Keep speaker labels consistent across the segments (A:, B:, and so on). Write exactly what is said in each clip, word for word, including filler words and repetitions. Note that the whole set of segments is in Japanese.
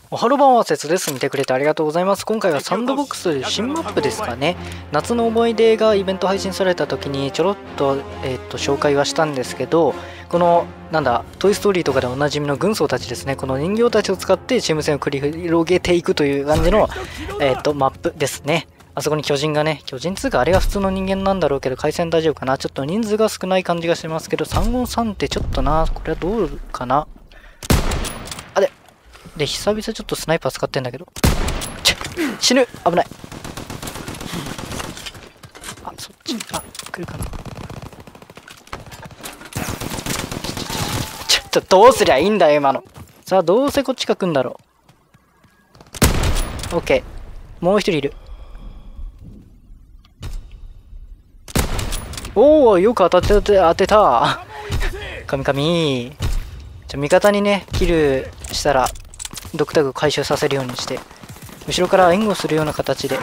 A: おはろばんは節です。見てくれてありがとうございます。今回はサンドボックス新マップですかね。夏の思い出がイベント配信された時にちょろっと、えー、っと紹介はしたんですけど、このなんだトイ・ストーリーとかでおなじみの軍曹たちですね。この人形たちを使ってチーム戦を繰り広げていくという感じの、えー、っとマップですね。あそこに巨人がね、巨人つうかあれが普通の人間なんだろうけど、回線大丈夫かな。ちょっと人数が少ない感じがしてますけど、さんごさんってちょっとな、これはどうかな。あれで、久々ちょっとスナイパー使ってんだけど。ちょ死ぬ危ない。あ、そっち、あ、来るかな。ちょっとどうすりゃいいんだよ、今の。さあ、どうせこっちが来んだろう。オッケー。もう一人いる。おお、よく当たってて当てた。神々。じゃ味方にね、キルしたら、ドクタグ回収させるようにして、後ろから援護するような形で。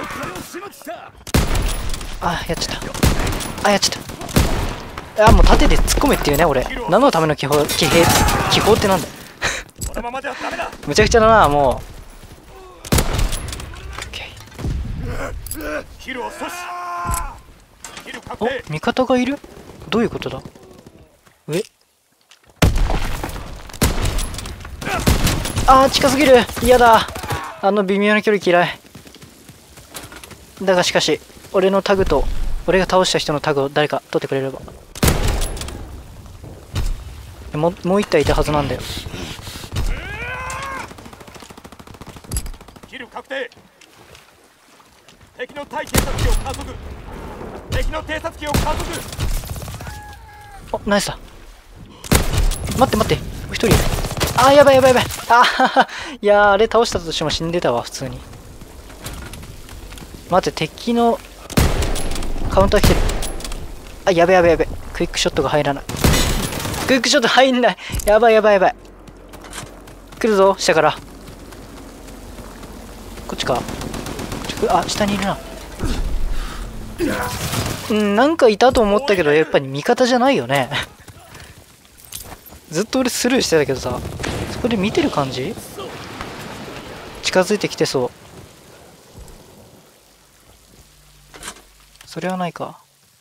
A: あ、やっちゃった。あ、やっちゃった。あ、もう縦で突っ込めっていうね、俺。何のための気泡、気兵、気泡ってなんだよ。むちゃくちゃだな、もう。お、味方がいる？どういうことだ？上？あー、近すぎる。嫌だ。あの微妙な距離嫌い。だがしかし、俺のタグと、俺が倒した人のタグを誰か取ってくれれば。もう、もう一体いたはずなんだよ。
B: キル確定。敵の対偵察機を加速。敵の偵察機を加速。
A: お、ナイスだ。待って待って、もう一人いる。あー、やばいやばいやばい。あーいやー、あれ倒したとしても死んでたわ、普通に。待って、敵のカウンター来てる。あ、やべやべやべ。クイックショットが入らない。クイックショット入んない。やばいやばいやばい。来るぞ、下から。こっちか。あ、下にいるな。うん、なんかいたと思ったけど、やっぱり味方じゃないよね。ずっと俺スルーしてたけどさ、そこで見てる感じ？近づいてきてそう。それはないか。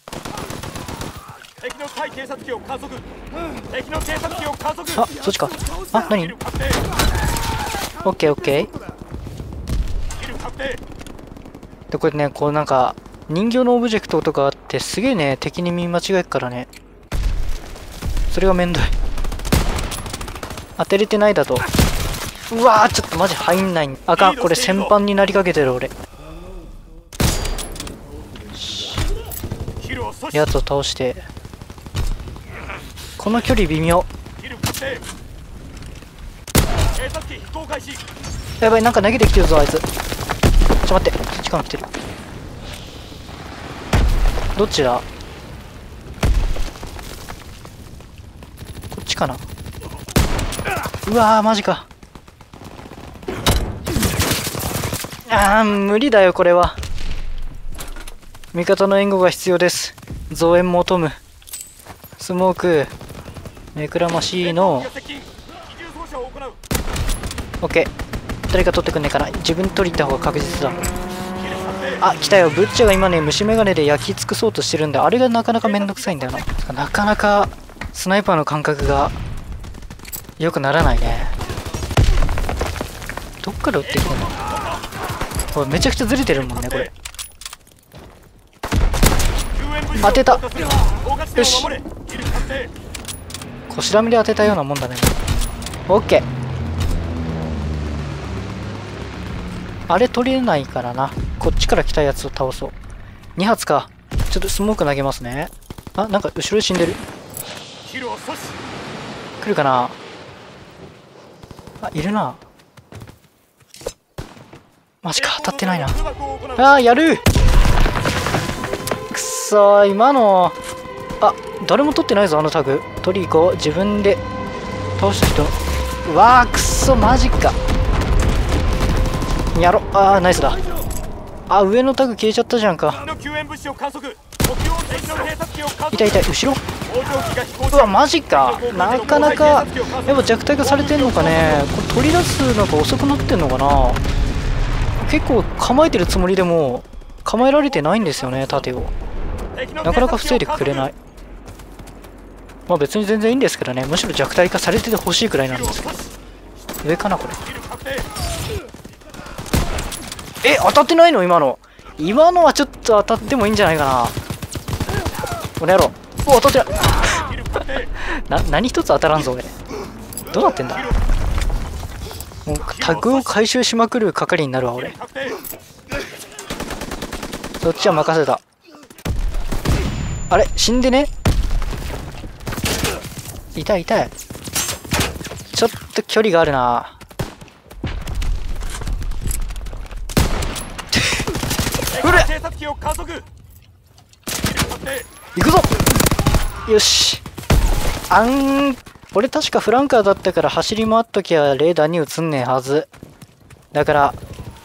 B: 敵の対偵察機を加速。敵の偵察機を加速。
A: あ、そっちか。あ、何？オッケーオッケー。で、これね、こうなんか、人形のオブジェクトとかあって、すげえね、敵に見間違えるからね。それがめんどい。当てれてないだと。うわー、ちょっとマジ入んない。あかん、これ戦犯になりかけてる俺。やつを倒して。この距離微妙。やばい、なんか投げてきてるぞ、あいつ。ちょっと待って、そっちから来てる。どっちだ？こっちかな。うわー、マジか。あー、無理だよこれは。味方の援護が必要です。増援求む。スモーク目くらましいの。オッケー、誰か取ってくんねえかな。自分取りに行った方が確実だ。あ、来たよ。ブッチャーが今ね、虫眼鏡で焼き尽くそうとしてるんで、あれがなかなかめんどくさいんだよな。なかなかスナイパーの感覚が良くならないね。どっから撃ってきたの？これめちゃくちゃずれてるもんね、これ。当てた。よし。小しらみで当てたようなもんだね。オッケー。あれ取れないからな。こっちから来たやつを倒そう。に発か。ちょっとスモーク投げますね。あ、なんか後ろで死んでる。来るかな。あ、いるな。マジか、当たってないな。あー、やる。くそー、今の。あ、誰も取ってないぞ、あのタグ。取り行こう。自分で倒した人。うわー、くっそ、マジか。やろ。あー、ナイスだ。あ、上のタグ消えちゃったじゃんか。 痛い痛い、後ろ。うわマジか。なかなかやっぱ弱体化されてんのかね。これ取り出すのが遅くなってんのかな。結構構えてるつもりでも構えられてないんですよね、盾を。なかなか防いでくれない。まあ別に全然いいんですけどね。むしろ弱体化されててほしいくらいなんですけど。上かなこれ。え、当たってないの今の。今のはちょっと当たってもいいんじゃないかな。この野郎。お、当たってないな、何一つ当たらんぞ俺。どうなってんだ。もうタグを回収しまくる係になるわ俺。そっちは任せた。あれ死んでね。痛い痛い。ちょっと距離があるな。うれ行くぞ。よし。あん俺確かフランカーだったから走り回っときゃレーダーに映んねえはずだから、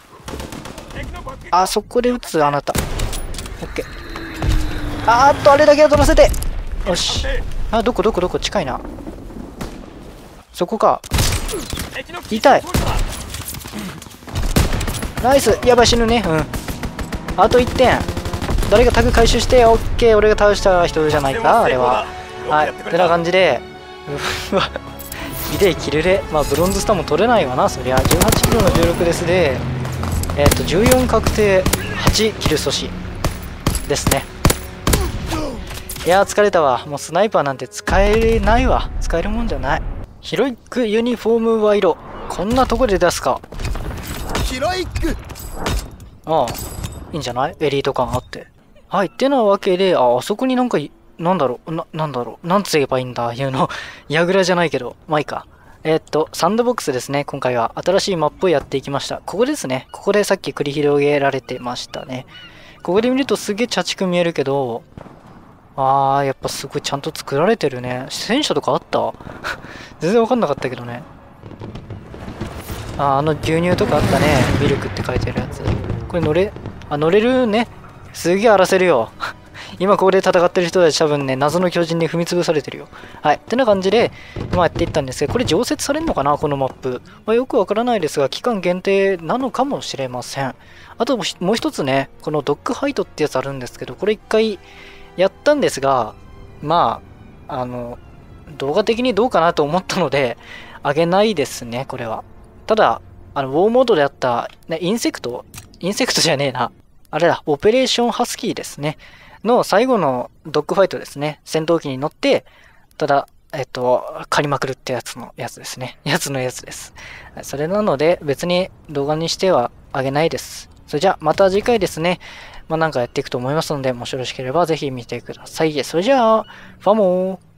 A: あそこで撃つあなた。オッケー。あーっとあれだけは取らせて。よし。あ、どこどこどこ。近いな。そこか。痛い。ナイス。やばい死ぬね。うん。あといってん。誰がタグ回収して。オッケー。俺が倒した人じゃないかあれは。はい。てな感じで。うわ。ひでえキルレ。まあブロンズスターも取れないわなそりゃ。じゅうはちキロのじゅうろくですで、えっとじゅうよん確定はちキル阻止ですね。いやー疲れたわ。もうスナイパーなんて使えないわ。使えるもんじゃない。ヒロイックユニフォームワイロ。こんなとこで出すか。
C: ヒロイック。
A: ああいいんじゃない。エリート感あって。はい。ってなわけで、ああそこになんかなんだろうな、なんだろうなんつ言えばいいんだいうの。ヤグラじゃないけどまあいいか。えー、っとサンドボックスですね。今回は新しいマップをやっていきました。ここですね。ここでさっき繰り広げられてましたね。ここで見るとすげえ茶畜見えるけど、あーやっぱすごいちゃんと作られてるね。戦車とかあった全然わかんなかったけどね。あーあの牛乳とかあったね。ミルクって書いてるやつ。これ乗れあ乗れるね。すげえ荒らせるよ今ここで戦ってる人たち多分ね、謎の巨人に踏み潰されてるよ。はい。ってな感じで、まあやっていったんですけど、これ常設されるのかなこのマップ。まあ、よくわからないですが、期間限定なのかもしれません。あともう一つね、このドッグハイトってやつあるんですけど、これ一回やったんですが、まあ、あの、動画的にどうかなと思ったので、あげないですね、これは。ただ、あの、ウォーモードであった、ね、インセクトインセクトじゃねえな。あれだ、オペレーションハスキーですね。の最後のドッグファイトですね。戦闘機に乗って、ただ、えっと、狩りまくるってやつのやつですね。やつのやつです。それなので、別に動画にしてはあげないです。それじゃあ、また次回ですね。まあなんかやっていくと思いますので、もしよろしければぜひ見てください。それじゃあ、ファモー。